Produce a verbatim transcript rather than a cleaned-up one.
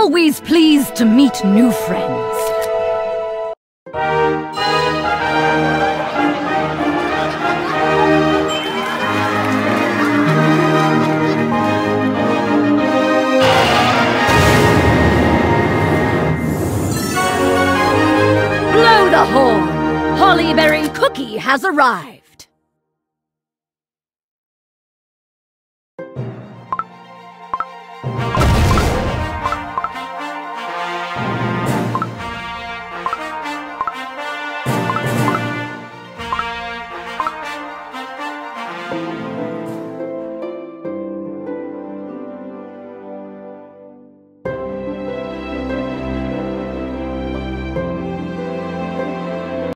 always pleased to meet new friends. Blow the horn! Hollyberry Cookie has arrived!